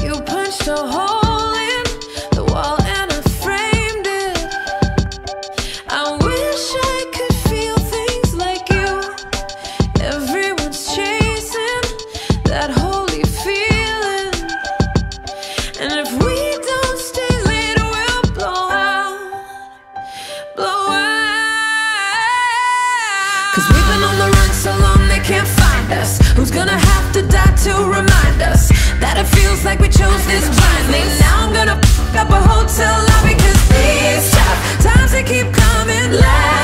You punched a hole in the wall and I framed it. I wish I could feel things like you. Everyone's chasing that holy feeling, and if we don't stay lit, we'll blow out, blow out. 'Cause we've been on the run so long they can't find us. Who's gonna have to die to remind us that it feels like we chose this blindly? Now I'm gonna f*** up a hotel lobby, 'cause these tough times they keep coming.